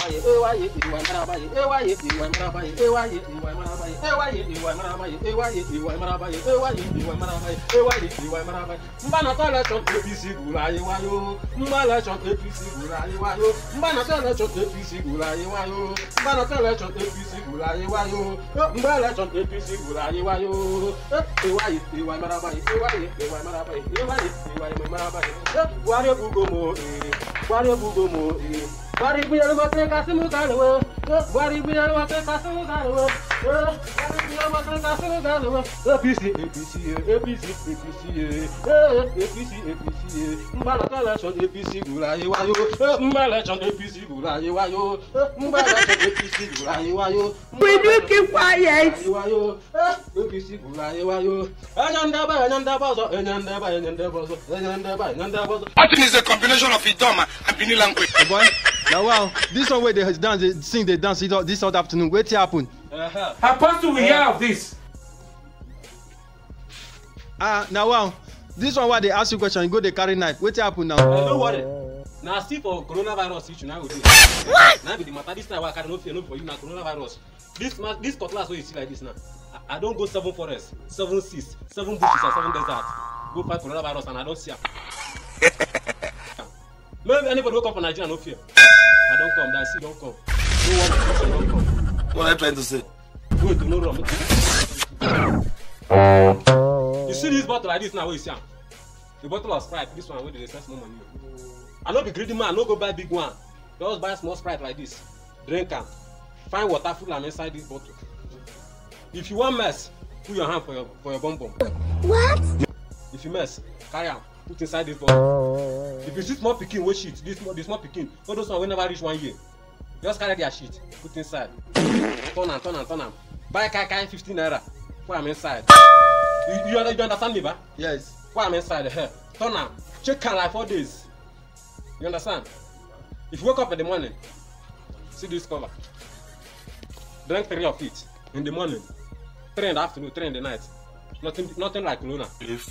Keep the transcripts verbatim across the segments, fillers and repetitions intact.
Bari biar matre kasih kalau, bari biar matre kasih kalau, bari biar matre kasih kalau. Episi, episi, episi, episi, episi, episi. Mbala kala son episi gulai wayo, mbala son episi gulai wayo, mbala son episi gulai wayo. Will you keep quiet? Wayo, episi gulai wayo. Anyanda ba, anyanda ba, so anyanda ba, anyanda ba, so anyanda ba, anyanda ba. I think it's a combination of Idoma and Bini language. Boy. Now wow, this one where they dance, they sing, they dance it this old afternoon. Wait till happen. Uh-huh. How fast do we hear of this? Ah, uh, now wow, this one where they ask you question, you go they carry knife. Wait till happen now. Uh, don't worry. Now see for coronavirus issue now we do. What? Now be the matter this time I carry no fear no for you now coronavirus. This this cutlass where you see like this now. I, I don't go seven forests, seven seas, seven bushes and seven deserts. Go fight coronavirus and I don't see. Maybe anybody who come from Nigeria no fear. I don't come, that see don't come. No one don't come. What are you trying to say? Wait, no wrong. You see this bottle like this now, what you see? The bottle of Sprite, this one where they sell small money. I no be greedy man, I no go buy big one. Just buy small Sprite like this. Drink am. Find water full am inside this bottle. If you want mess, put your hand for your for your bum bum. What? If you mess, carry am. Put inside this bottle. If you see small pikin wey shit, this small, the small pikin, all those one wey never reach one year, just carry their shit, put inside. Turn am, turn am, turn am. Buy kai kai fifteen naira, put am inside. You, you, you understand me, ba? Yes. Put am inside the hair. Turn am. Check am like four days. You understand? If you wake up in the morning, see this cover. Drink three of it in the morning, three in the afternoon, three in the night. Nothing, nothing like Corona.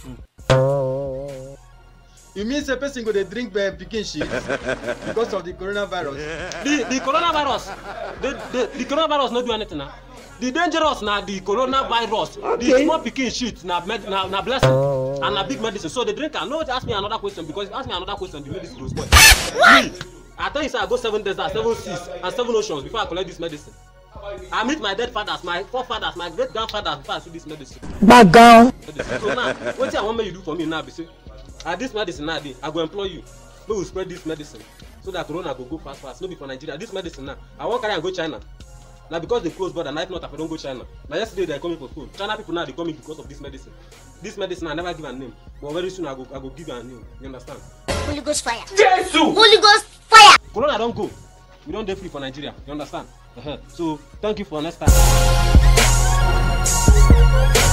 You mean the person go they drink uh, pikin shit because of the coronavirus? The the coronavirus, the the, the coronavirus not do anything now. The dangerous now the coronavirus. Okay. The small pikin shit na med na na blessing and na big medicine. So the drinker no ask me another question because if you ask me another question the medicine will spoil. Me, I tell you say I go seven deserts, seven seas and seven oceans before I collect this medicine. I meet my dead fathers, my forefathers, my great grandfathers before I see this medicine. Back down. So now, what I want me to do for me now be say. At this medicine now, I go employ you. We will spread this medicine so that Corona go go fast fast. No be for Nigeria. This medicine now, I want carry and go China. Now because they close border, now if not, if I don't go China. Now yesterday they are coming for food. China people now they coming because of this medicine. This medicine I never give a name, but very soon I go I go give you a name. You understand? Holy Ghost fire. Jesus! Holy Ghost fire. Corona don't go. We don't dey free for Nigeria. You understand? Uh-huh. So thank you for next time.